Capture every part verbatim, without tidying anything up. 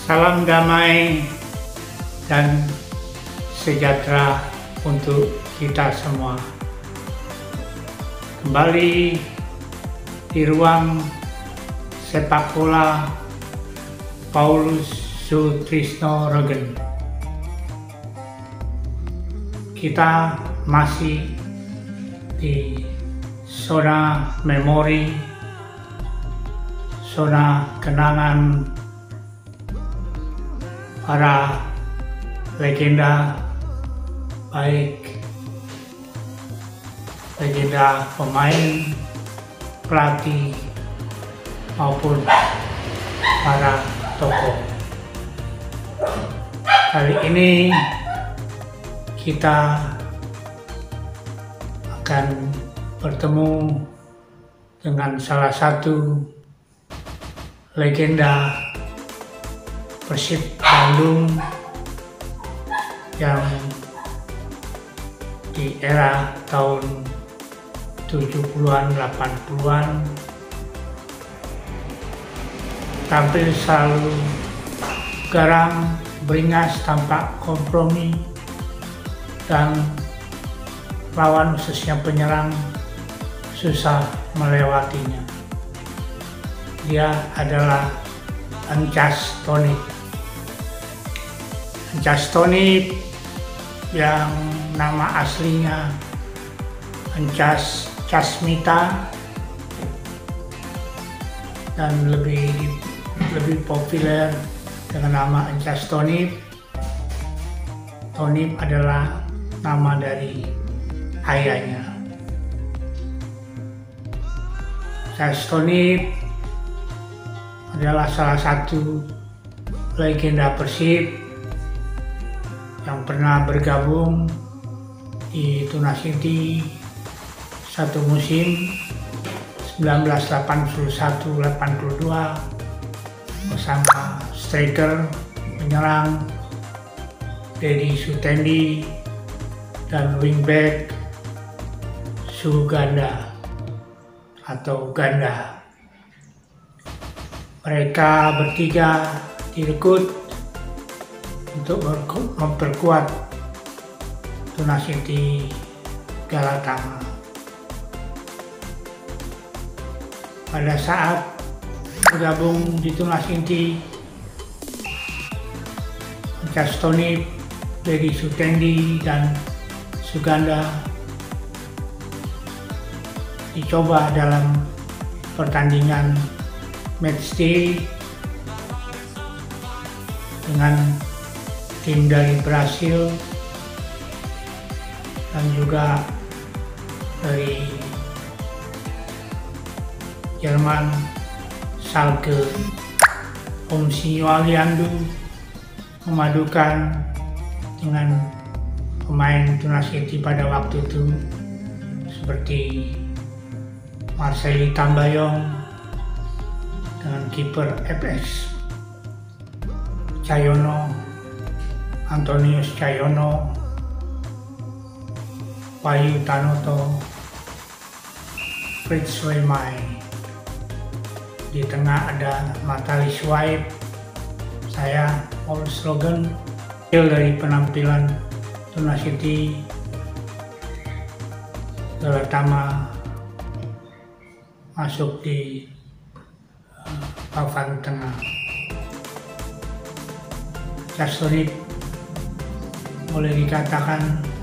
Salam damai dan sejahtera untuk kita semua. Kembali di ruang sepak bola Paulus Sutrisno Regen. Kita masih di zona memori, zona kenangan para legenda, baik legenda pemain, pelatih maupun para tokoh. Kali ini kita akan bertemu dengan salah satu legenda Persib Bandung yang di era tahun tujuh puluhan delapan puluhan tampil selalu garang, beringas tanpa kompromi, dan lawan khususnya penyerang susah melewatinya. Dia adalah Encas Tonip. Encas Tonip yang nama aslinya Encas Casmita dan lebih lebih populer dengan nama Encas Tonip. Tonip adalah nama dari ayahnya. Encas Tonip adalah salah satu legenda Persib yang pernah bergabung di Tunasiti satu musim seribu sembilan ratus delapan puluh satu delapan puluh dua bersama striker penyerang Dedi Sutendi dan wingback Suganda atau Ganda. Mereka bertiga direkrut untuk memperkuat Tunasiti Galatama. Pada saat bergabung di Tunasiti, Encas Tonip, Dedi Sutendi, dan Suganda dicoba dalam pertandingan matchday dengan tim dari Brasil dan juga dari Jerman, Schalke. Om Sinyo Aliandu memadukan dengan pemain Tunasiti pada waktu itu seperti Marceli Tambayong dengan kiper F S Cahyono, Antonius Cahyono, Wahyu Tanoto, Fritz Weimai. Di tengah ada Matali Swaib, saya Paulus Regen. Dari penampilan Tunasiti Galatama masuk di uh, papan tengah. Encas Tonip boleh dikatakan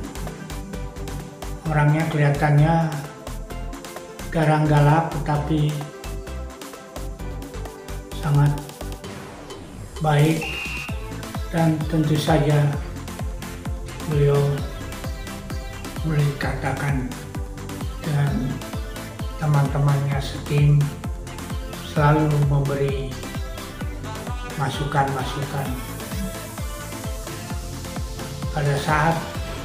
orangnya kelihatannya garang galak, tetapi sangat baik, dan tentu saja beliau boleh dikatakan dengan teman-temannya setim selalu memberi masukan-masukan. Pada saat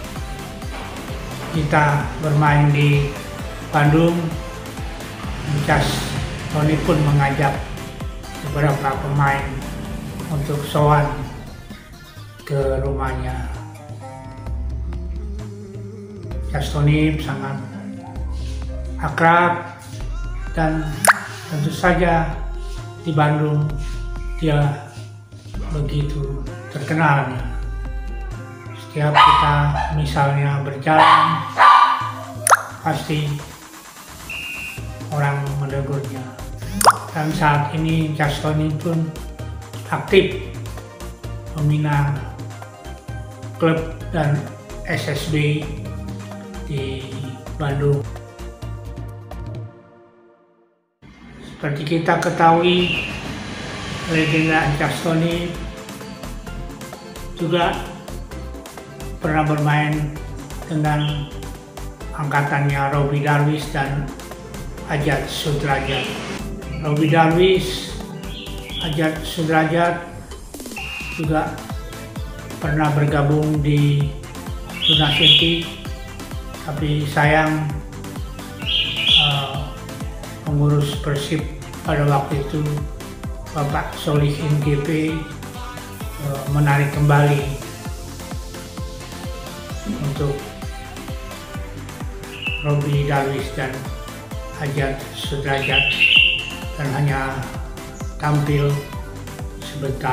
kita bermain di Bandung, Encas Tonip pun mengajak beberapa pemain untuk sowan ke rumahnya. Encas Tonip sangat akrab, dan tentu saja di Bandung dia begitu terkenal. Setiap kita misalnya berjalan, pasti orang menegurnya. Dan saat ini Castoni pun aktif membina klub dan S S B di Bandung. Seperti kita ketahui, legenda Castoni juga pernah bermain dengan angkatannya Robby Darwish dan Ajat Sudrajat. Robby Darwish, Ajat Sudrajat juga pernah bergabung di Tuna City, tapi sayang uh, pengurus Persib pada waktu itu Bapak Solihin G P uh, menarik kembali untuk Robby Darwish dan Ajat Sudrajat dan hanya tampil sebentar.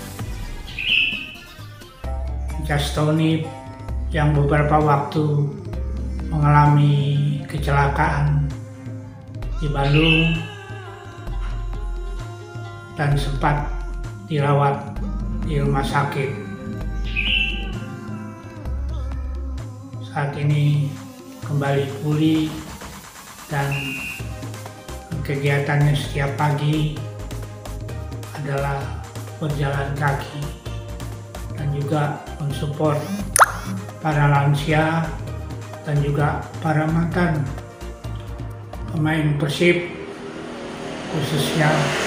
Castoni yang beberapa waktu mengalami kecelakaan di Bandung dan sempat dirawat di rumah sakit. Saat ini kembali pulih dan kegiatannya setiap pagi adalah berjalan kaki dan juga mensupport para lansia dan juga para mantan pemain Persib, khususnya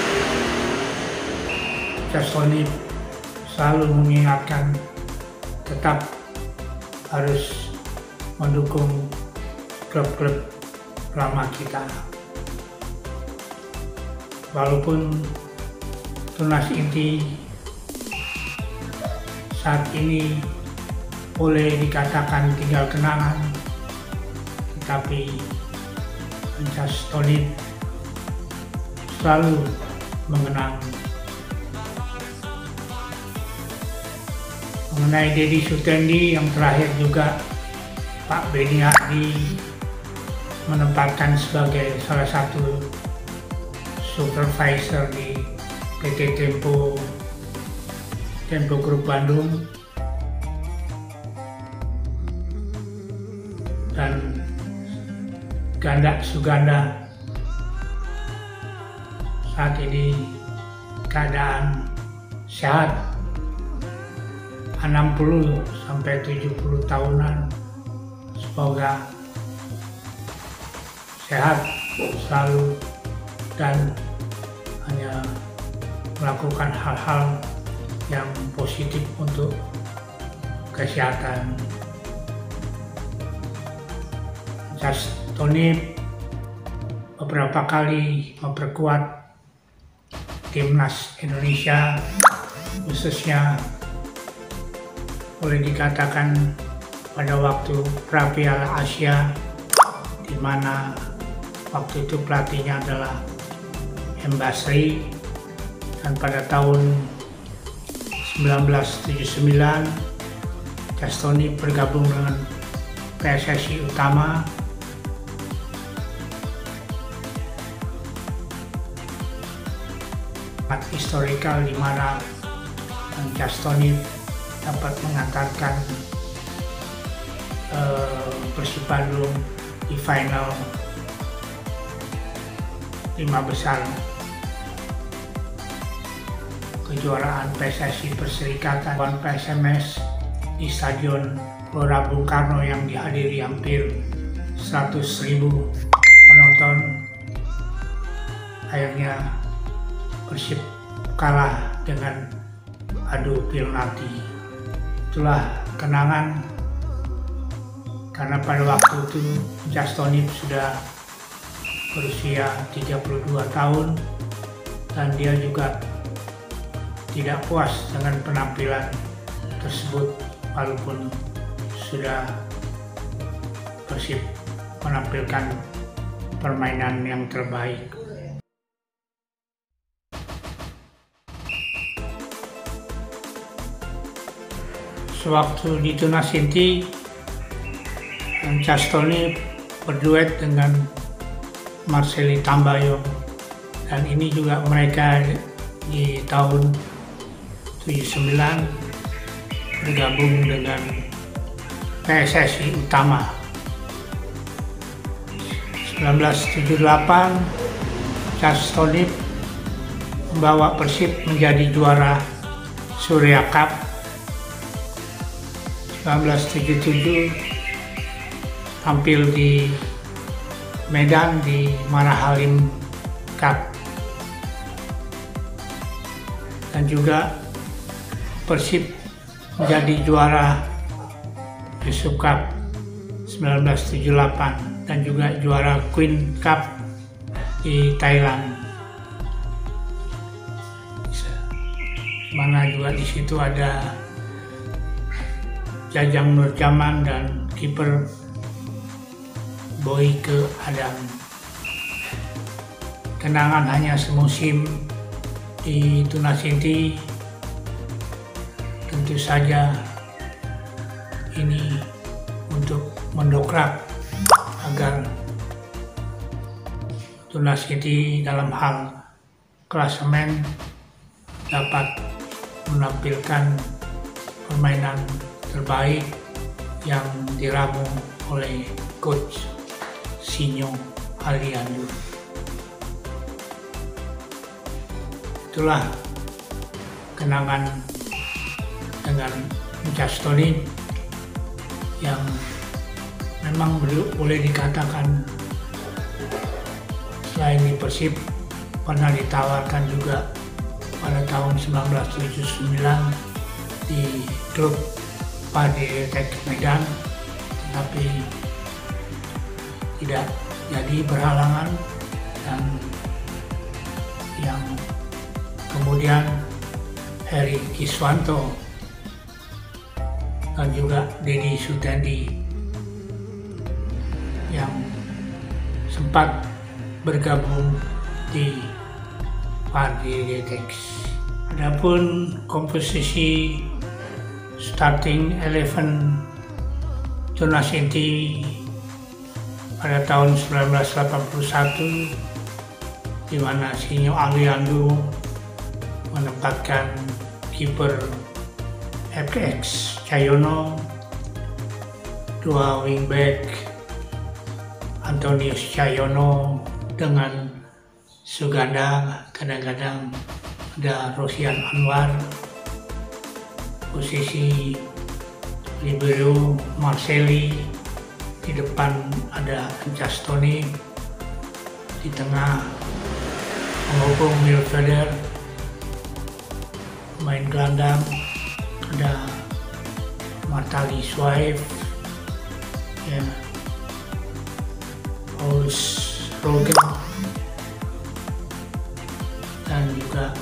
Castoni selalu mengingatkan tetap harus mendukung klub-klub lama kita. Walaupun Tunas Inti saat ini boleh dikatakan tinggal kenangan, tetapi Castoni selalu mengenang. Mengenai Dedi Sutendi yang terakhir juga Pak Beni Adi menempatkan sebagai salah satu supervisor di P T Tempo Tempo Group Bandung, dan Ganda Suganda saat ini keadaan sehat, enam puluh sampai tujuh puluh tahunan. Semoga sehat selalu dan hanya melakukan hal-hal yang positif untuk kesehatan. Castoni beberapa kali memperkuat timnas Indonesia, khususnya boleh dikatakan pada waktu pra Piala Asia, di mana waktu itu pelatihnya adalah M. Basri, dan pada tahun seribu sembilan ratus tujuh puluh sembilan Castoni bergabung dengan P S S I Utama. Sangat historikal di mana Castoni dapat mengantarkan uh, Persib Bandung di final lima besar kejuaraan P S S I Perserikatan lawan P S M S di Stadion Gelora Bung Karno yang dihadiri hampir seratus ribu penonton. Akhirnya Persib kalah dengan adu penalti. Itulah kenangan, karena pada waktu itu Castoni sudah berusia tiga puluh dua tahun dan dia juga tidak puas dengan penampilan tersebut walaupun sudah Persib menampilkan permainan yang terbaik. sewaktu di Tunas Inti, Castoni berduet dengan Marceli Tambayong, dan ini juga mereka di tahun tujuh puluh sembilan bergabung dengan P S S I Utama. seribu sembilan ratus tujuh puluh delapan, Castoni membawa Persib menjadi juara Surya Cup. seribu sembilan ratus tujuh puluh tujuh tampil di Medan di Manahalim Cup, dan juga Persib menjadi juara Yusuf Cup seribu sembilan ratus tujuh puluh delapan dan juga juara Queen Cup di Thailand, mana juga di situ ada Jajang Nurjaman dan kiper Boyke Adam. Kenangan hanya semusim di Tunas Inti, tentu saja ini untuk mendokrak agar Tunas Inti dalam hal klasemen dapat menampilkan permainan terbaik yang diramu oleh Coach Sinyo Aliando. Itulah kenangan dengan Castoni yang memang boleh dikatakan selain di Persib pernah ditawarkan juga pada tahun seribu sembilan ratus tujuh puluh sembilan di klub Padetek Medan, tetapi tidak jadi berhalangan, dan yang kemudian Heri Kiswanto dan juga Dedi Sutendi yang sempat bergabung di Padetek. Adapun komposisi starting eleven Tunas Inti pada tahun seribu sembilan ratus delapan puluh satu, di mana Sinyo Aliando menempatkan kiper F X Cahyono, dua wingback Antonius Cahyono dengan Suganda, kadang-kadang ada Rosian Anwar, posisi libero Marceli, di depan ada Castoni, di tengah menghubung midfielder, main gelandang ada Martali Swaif, ya, Paulus Rogen, dan juga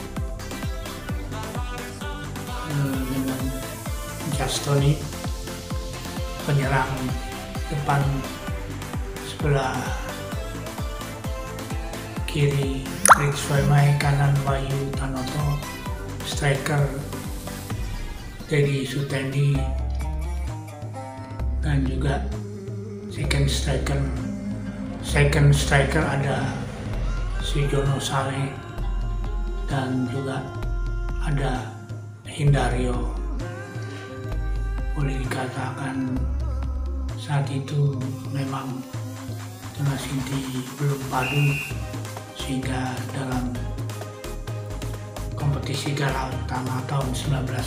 eh, dengan Castoni penyerang depan sebelah kiri Rick Swaimai, kanan Wahyu Tanoto, striker Dedi Sutendi, dan juga second striker second striker ada Sujono Saleh, dan juga ada Hindario. Boleh dikatakan saat itu memang Tunas Inti belum padu, sehingga dalam kompetisi Gala Utama tahun seribu sembilan ratus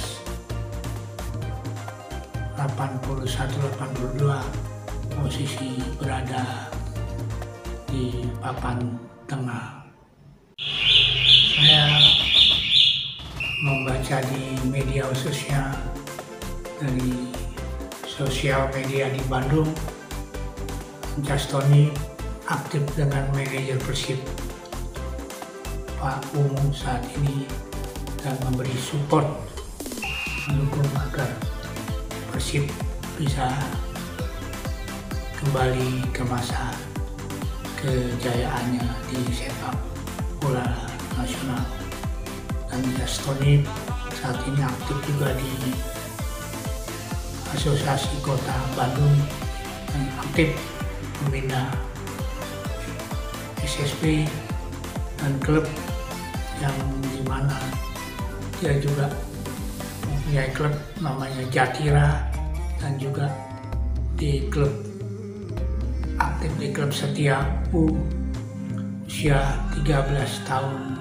delapan puluh satu delapan puluh dua posisi berada di papan tengah. Saya membaca di media khususnya dari sosial media di Bandung, Castoni aktif dengan manajer Persib Pak Ungu saat ini dan memberi support, mendukung agar Persib bisa kembali ke masa kejayaannya di sepak bola nasional. Dan Castoni saat ini aktif juga di Asosiasi Kota Bandung dan aktif membina S S P dan klub yang dimana dia juga mempunyai klub namanya Jatira, dan juga di klub aktif di klub Setia U usia tiga belas tahun.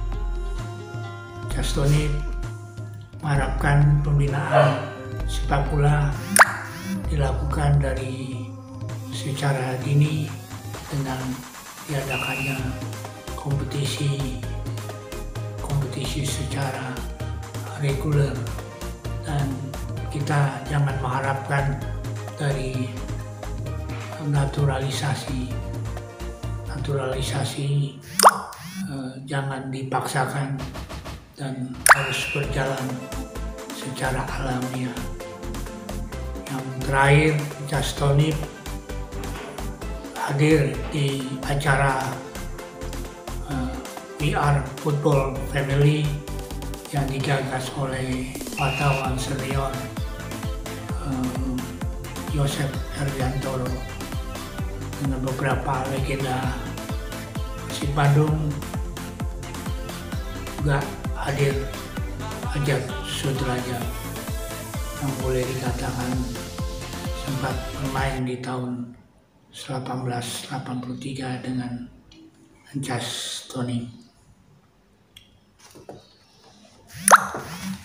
Justoni mengharapkan pembinaan sepak bola dilakukan dari secara dini dengan diadakannya kompetisi kompetisi secara reguler, dan kita jangan mengharapkan dari naturalisasi naturalisasi eh, jangan dipaksakan dan harus berjalan secara alamiah. Yang terakhir, Justoni hadir di acara uh, We Are Football Family yang digagas oleh wartawan senior uh, Yosef Herdiantoro dengan beberapa legenda Persib Bandung. Juga hadir Ajat Sudrajat yang boleh dikatakan sempat bermain di tahun seribu delapan ratus delapan puluh tiga dengan Justoni.